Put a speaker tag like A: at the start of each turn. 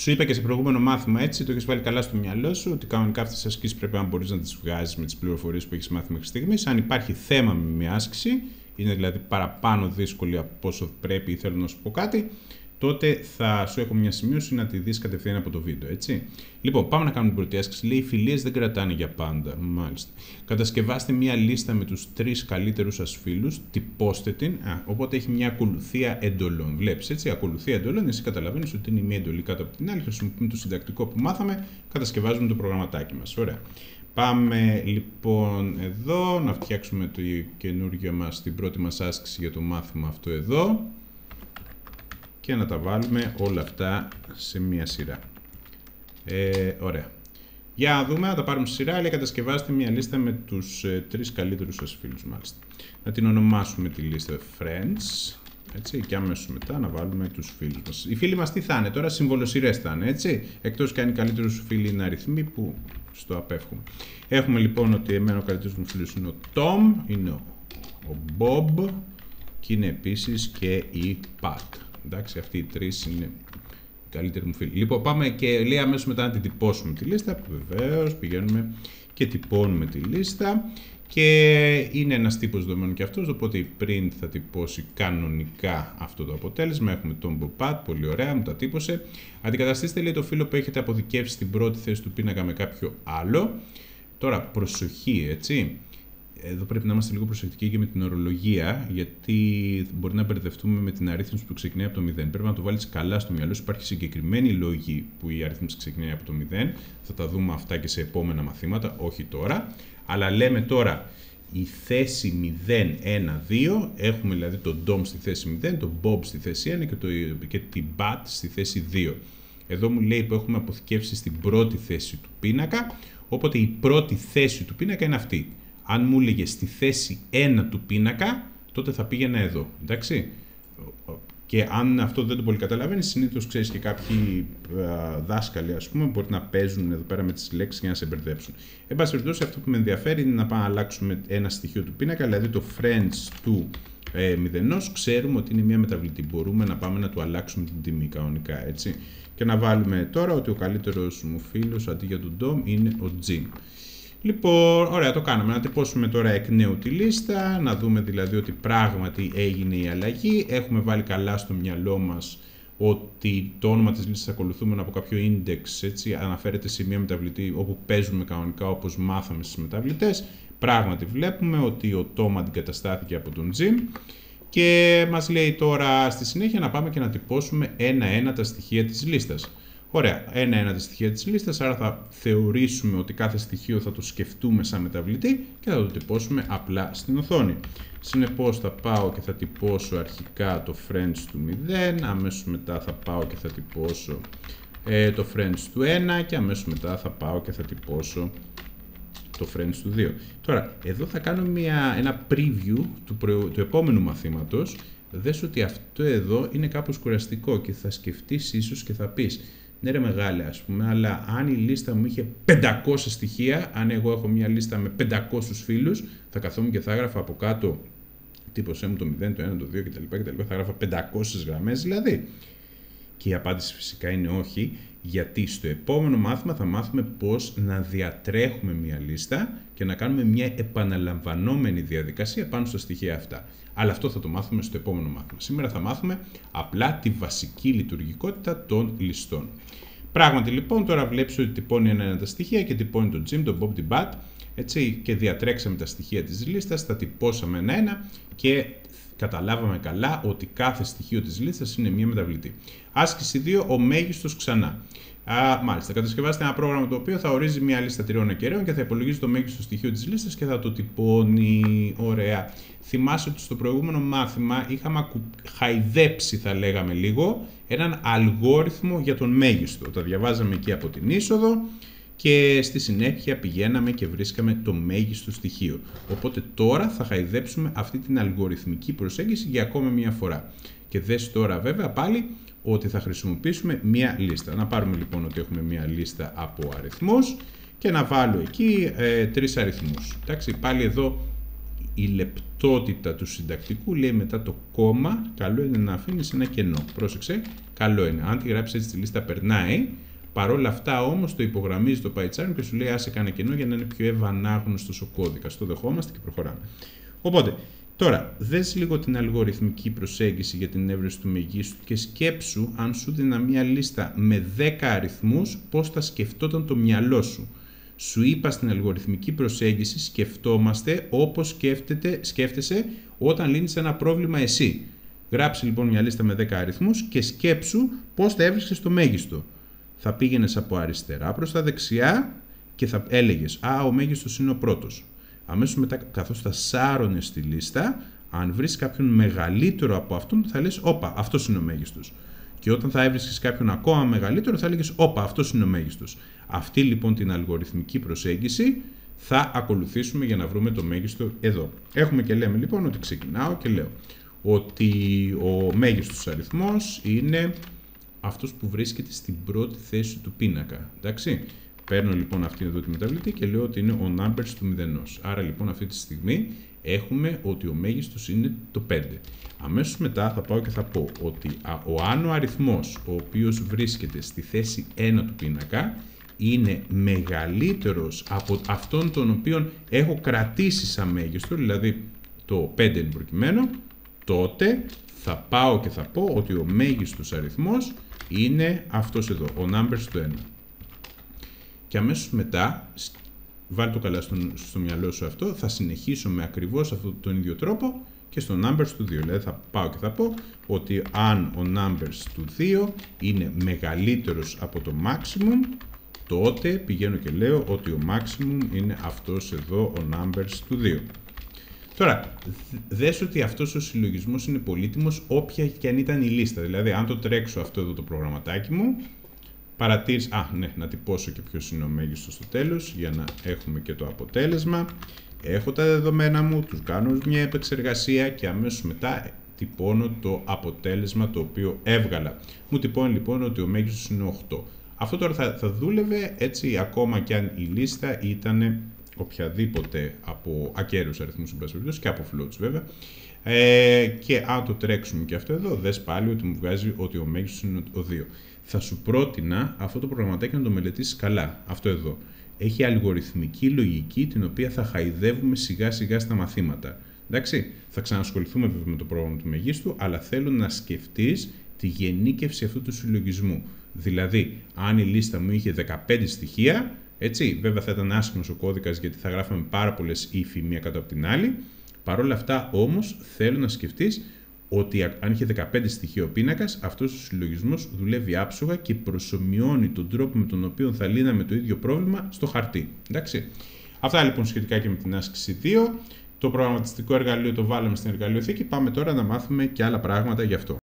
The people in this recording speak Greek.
A: Σου είπα και σε προηγούμενο μάθημα, έτσι, το έχεις βάλει καλά στο μυαλό σου, ότι κανονικά αυτές τις ασκήσεις πρέπει να μπορείς να τις βγάζεις με τις πληροφορίες που έχεις μάθει μέχρι στιγμής. Αν υπάρχει θέμα με μια άσκηση, είναι δηλαδή παραπάνω δύσκολη από όσο πρέπει ή θέλω να σου πω κάτι, τότε θα σου έχω μια σημείωση να τη δεις κατευθείαν από το βίντεο, έτσι. Λοιπόν, πάμε να κάνουμε την πρώτη άσκηση. Λέει: οι φιλίες δεν κρατάνε για πάντα. Μάλιστα. Κατασκευάστε μια λίστα με τους 3 καλύτερους σας φίλους, τυπώστε την. Οπότε έχει μια ακολουθία εντολών. Βλέπεις, έτσι, ακολουθία εντολών. Εσύ καταλαβαίνεις ότι είναι η μία εντολή κάτω από την άλλη. Χρησιμοποιούμε το συντακτικό που μάθαμε, κατασκευάζουμε το προγραμματάκι μας. Ωραία. Πάμε λοιπόν εδώ να φτιάξουμε το καινούργιο μας, την πρώτη μας άσκηση για το μάθημα αυτό εδώ. Και να τα βάλουμε όλα αυτά σε μία σειρά. Ωραία. Για να δούμε, να τα πάρουμε σε σειρά. Λέει: κατασκευάστε μια λίστα με τους 3 καλύτερους σας φίλους, μάλιστα. Να την ονομάσουμε τη λίστα Friends. Έτσι, και αμέσως μετά να βάλουμε τους φίλους μας. Οι φίλοι μας τι θα είναι τώρα, συμβολοσειρές θα είναι, έτσι. Εκτός και αν οι καλύτεροι σου φίλοι είναι αριθμοί που στο απέφχουμε. Έχουμε λοιπόν ότι εμένα ο καλύτερος μου φίλος είναι ο Tom, είναι ο Bob και είναι επίσης και η Pat. Εντάξει, αυτοί οι 3 είναι οι καλύτεροι μου φίλοι. Λοιπόν, πάμε και λέει αμέσως μετά να την τυπώσουμε τη λίστα. Βεβαίως, πηγαίνουμε και τυπώνουμε τη λίστα. Και είναι ένας τύπος δεδομένων και αυτός, οπότε η print θα τυπώσει κανονικά αυτό το αποτέλεσμα. Έχουμε τον Bob, πολύ ωραία, μου τα τύπωσε. Αντικαταστήστε, λέει, το φύλλο που έχετε αποδικεύσει στην πρώτη θέση του πίνακα με κάποιο άλλο. Τώρα, προσοχή, έτσι. Εδώ πρέπει να είμαστε λίγο προσεκτικοί και με την ορολογία, γιατί μπορεί να μπερδευτούμε με την αρρύθμιση που ξεκινάει από το 0. Πρέπει να το βάλεις καλά στο μυαλό σου. Υπάρχει συγκεκριμένη λόγη που η αρρύθμιση ξεκινάει από το 0. Θα τα δούμε αυτά και σε επόμενα μαθήματα, όχι τώρα. Αλλά λέμε τώρα η θέση 0, 1, 2. Έχουμε δηλαδή τον Dom στη θέση 0, τον Bob στη θέση 1 και την Bat στη θέση 2. Εδώ μου λέει που έχουμε αποθηκεύσει στην πρώτη θέση του πίνακα, οπότε η πρώτη θέση του πίνακα είναι αυτή. Αν μου έλεγε στη θέση 1 του πίνακα, τότε θα πήγαινα εδώ, εντάξει. Και αν αυτό δεν το πολύ καταλαβαίνεις, συνήθως ξέρεις και κάποιοι δάσκαλοι, ας πούμε, μπορεί να παίζουν εδώ πέρα με τις λέξεις για να σε μπερδέψουν. Εν πάση περιπτώσει, αυτό που με ενδιαφέρει είναι να πάμε να αλλάξουμε ένα στοιχείο του πίνακα, δηλαδή το friends του μηδενός, ξέρουμε ότι είναι μια μεταβλητή. Μπορούμε να πάμε να του αλλάξουμε την τιμή κανονικά, έτσι. Και να βάλουμε τώρα ότι ο καλύτερος μου φίλος αντί για τον Dom είναι ο Jim. Λοιπόν, ωραία, το κάναμε. Να τυπώσουμε τώρα εκ νέου τη λίστα, να δούμε δηλαδή ότι πράγματι έγινε η αλλαγή. Έχουμε βάλει καλά στο μυαλό μας ότι το όνομα της λίστας ακολουθούμενο από κάποιο index, έτσι, αναφέρεται σε μια μεταβλητή όπου παίζουμε κανονικά όπως μάθαμε στις μεταβλητές. Πράγματι βλέπουμε ότι ο Tom αντικαταστάθηκε από τον Jim και μας λέει τώρα στη συνέχεια να πάμε και να τυπώσουμε ένα-ένα τα στοιχεία της λίστας. Ωραία, ένα-ένα τα στοιχεία της λίστας, άρα θα θεωρήσουμε ότι κάθε στοιχείο θα το σκεφτούμε σαν μεταβλητή και θα το τυπώσουμε απλά στην οθόνη. Συνεπώς θα πάω και θα τυπώσω αρχικά το friends του 0, αμέσως μετά θα πάω και θα τυπώσω το friends του 1 και αμέσως μετά θα πάω και θα τυπώσω το friends του 2. Τώρα, εδώ θα κάνω ένα preview του επόμενου μαθήματος. Δες ότι αυτό εδώ είναι κάπως κουραστικό και θα σκεφτείς ίσως και θα πεις ναι ρε μεγάλε, ας πούμε, αλλά αν η λίστα μου είχε 500 στοιχεία, αν εγώ έχω μια λίστα με 500 φίλους, θα καθόμουν και θα έγραφα από κάτω τύπωσέ μου το 0, το 1, το 2 κτλ. Θα έγραφα 500 γραμμές δηλαδή. Και η απάντηση φυσικά είναι όχι, γιατί στο επόμενο μάθημα θα μάθουμε πώς να διατρέχουμε μια λίστα και να κάνουμε μια επαναλαμβανόμενη διαδικασία πάνω στα στοιχεία αυτά. Αλλά αυτό θα το μάθουμε στο επόμενο μάθημα. Σήμερα θα μάθουμε απλά τη βασική λειτουργικότητα των ληστών. Πράγματι λοιπόν, τώρα βλέπεις ότι τυπώνει ένα τα στοιχεία και τυπώνει τον Jim, τον Bob, την Bat, έτσι, και διατρέξαμε τα στοιχεία της λίστας, τα τυπώσαμε ένα-ένα και καταλάβαμε καλά ότι κάθε στοιχείο της λίστας είναι μία μεταβλητή. Άσκηση 2, ο μέγιστος ξανά. Μάλιστα, κατασκευάστε ένα πρόγραμμα το οποίο θα ορίζει μια λίστα 3 ακεραίων και θα υπολογίζει το μέγιστο στοιχείο της λίστας και θα το τυπώνει. Ωραία. Θυμάσαι ότι στο προηγούμενο μάθημα είχαμε χαϊδέψει, θα λέγαμε λίγο, έναν αλγόριθμο για τον μέγιστο. Τα διαβάζαμε εκεί από την είσοδο και στη συνέχεια πηγαίναμε και βρίσκαμε το μέγιστο στοιχείο. Οπότε τώρα θα χαϊδέψουμε αυτή την αλγοριθμική προσέγγιση για ακόμα μια φορά. Και δες τώρα βέβαια πάλι ότι θα χρησιμοποιήσουμε μία λίστα. Να πάρουμε λοιπόν ότι έχουμε μία λίστα από αριθμούς και να βάλω εκεί 3 αριθμούς. Εντάξει, πάλι εδώ η λεπτότητα του συντακτικού, λέει μετά το κόμμα, καλό είναι να αφήνεις ένα κενό. Πρόσεξε, καλό είναι. Αν τη γράψεις έτσι στη λίστα περνάει, παρόλα αυτά όμως το υπογραμμίζει το PyCharm και σου λέει άσε κάνε κενό για να είναι πιο ευανάγνωστος ο κώδικας. Το δεχόμαστε και προχωράμε. Οπότε, τώρα, δες λίγο την αλγοριθμική προσέγγιση για την έβρεση του μεγίστου και σκέψου αν σου δίνα μια λίστα με 10 αριθμούς, πώς θα σκεφτόταν το μυαλό σου. Σου είπα στην αλγοριθμική προσέγγιση σκεφτόμαστε όπως σκέφτεσαι όταν λύνεις ένα πρόβλημα εσύ. Γράψε λοιπόν μια λίστα με 10 αριθμούς και σκέψου πώς θα έβρισκες το μέγιστο. Θα πήγαινες από αριστερά προς τα δεξιά και θα έλεγες «Α, ο μέγιστος είναι ο πρώτος». Αμέσως μετά, καθώς θα σάρωνες τη λίστα, αν βρεις κάποιον μεγαλύτερο από αυτόν, θα λες «Όπα, αυτός είναι ο μέγιστος». Και όταν θα έβρισκες κάποιον ακόμα μεγαλύτερο, θα έλεγες «Όπα, αυτός είναι ο μέγιστος». Αυτή λοιπόν την αλγοριθμική προσέγγιση θα ακολουθήσουμε για να βρούμε το μέγιστο εδώ. Έχουμε και λέμε λοιπόν ότι ξεκινάω και λέω ότι ο μέγιστος αριθμός είναι αυτός που βρίσκεται στην πρώτη θέση του πίνακα. Εντάξει. Παίρνω λοιπόν αυτή εδώ τη μεταβλητή και λέω ότι είναι ο numbers του μηδενός. Άρα λοιπόν αυτή τη στιγμή έχουμε ότι ο μέγιστος είναι το 5. Αμέσως μετά θα πάω και θα πω ότι ο άνω αριθμός, ο οποίος βρίσκεται στη θέση 1 του πίνακα, είναι μεγαλύτερος από αυτόν τον οποίο έχω κρατήσει σαν μέγιστο, δηλαδή το 5 είναι προκειμένου, τότε θα πάω και θα πω ότι ο μέγιστος αριθμός είναι αυτός εδώ, ο numbers του 1. Και αμέσως μετά, βάλει το καλά στο μυαλό σου αυτό, θα συνεχίσω με ακριβώς αυτόν τον ίδιο τρόπο και στο numbers του 2. Δηλαδή θα πάω και θα πω ότι αν ο numbers του 2 είναι μεγαλύτερος από το maximum, τότε πηγαίνω και λέω ότι ο maximum είναι αυτός εδώ, ο numbers του 2. Τώρα, δες ότι αυτός ο συλλογισμός είναι πολύτιμος όποια και αν ήταν η λίστα. Δηλαδή, αν το τρέξω αυτό εδώ το προγραμματάκι μου, παρατήρησε, να τυπώσω και ποιος είναι ο μέγιστος στο τέλος, για να έχουμε και το αποτέλεσμα. Έχω τα δεδομένα μου, τους κάνω μια επεξεργασία και αμέσως μετά τυπώνω το αποτέλεσμα το οποίο έβγαλα. Μου τυπώνει λοιπόν ότι ο μέγιστος είναι 8. Αυτό τώρα θα δούλευε έτσι ακόμα και αν η λίστα ήταν οποιαδήποτε από ακέραιους αριθμούς και από floats βέβαια. Και αν το τρέξουμε και αυτό εδώ, δες πάλι ότι μου βγάζει ότι ο μέγιστος είναι ο 2. Θα σου πρότεινα αυτό το προγραμματάκι να το μελετήσεις καλά. Αυτό εδώ. Έχει αλγοριθμική λογική την οποία θα χαϊδεύουμε σιγά σιγά στα μαθήματα. Εντάξει, θα ξανασχοληθούμε βέβαια με το πρόγραμμα του μεγίστου, αλλά θέλω να σκεφτείς τη γενίκευση αυτού του συλλογισμού. Δηλαδή, αν η λίστα μου είχε 15 στοιχεία, έτσι, βέβαια θα ήταν άσχημος ο κώδικας γιατί θα γράφαμε πάρα πολλές ύφη μία κάτω από την άλλη. Παρ' όλα αυτά όμως θέλω να σκεφτείς ότι αν είχε 15 στοιχεία ο πίνακας, αυτός ο συλλογισμός δουλεύει άψογα και προσομοιώνει τον τρόπο με τον οποίο θα λύναμε το ίδιο πρόβλημα στο χαρτί. Εντάξει. Αυτά λοιπόν σχετικά και με την άσκηση 2. Το προγραμματιστικό εργαλείο το βάλαμε στην εργαλειοθήκη. Πάμε τώρα να μάθουμε και άλλα πράγματα γι' αυτό.